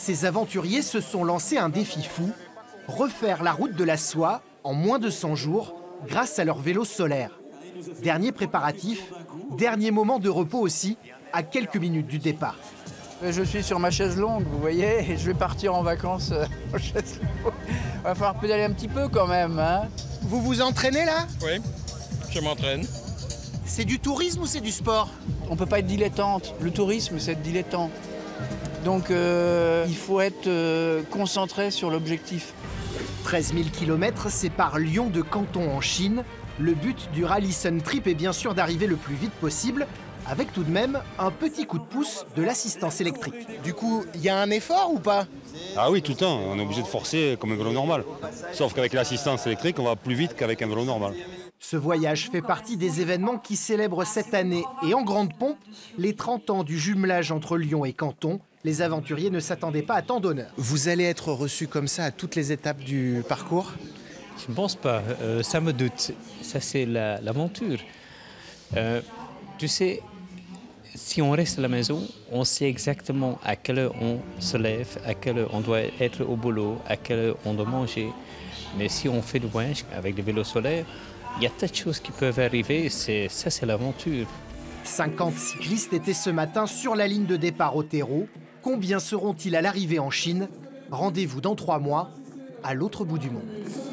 ces aventuriers se sont lancés un défi fou, refaire la route de la soie en moins de 100 jours grâce à leur vélo solaire. Dernier préparatif, dernier moment de repos aussi, à quelques minutes du départ. Je suis sur ma chaise longue, vous voyez, et je vais partir en vacances en chaise longue. Il va falloir pédaler un petit peu quand même, hein. Vous vous entraînez là? Oui, je m'entraîne. C'est du tourisme ou c'est du sport? On ne peut pas être dilettante. Le tourisme, c'est être dilettant. Donc il faut être concentré sur l'objectif. 13 000 km séparent Lyon de Canton en Chine. Le but du Rally Sun Trip est bien sûr d'arriver le plus vite possible, avec tout de même un petit coup de pouce de l'assistance électrique. Du coup, il y a un effort ou pas? Ah oui, tout le temps, on est obligé de forcer comme un vélo normal. Sauf qu'avec l'assistance électrique, on va plus vite qu'avec un vélo normal. Ce voyage fait partie des événements qui célèbrent cette année et en grande pompe les 30 ans du jumelage entre Lyon et Canton. Les aventuriers ne s'attendaient pas à tant d'honneur. Vous allez être reçus comme ça à toutes les étapes du parcours? Je ne pense pas, ça me doute. Ça, c'est l'aventure. Tu sais, si on reste à la maison, on sait exactement à quelle heure on se lève, à quelle heure on doit être au boulot, à quelle heure on doit manger. Mais si on fait du voyage avec des vélos solaires, il y a tas de choses qui peuvent arriver. Ça, c'est l'aventure. 50 cyclistes étaient ce matin sur la ligne de départ au terreau. Combien seront-ils à l'arrivée en Chine? Rendez-vous dans 3 mois, à l'autre bout du monde.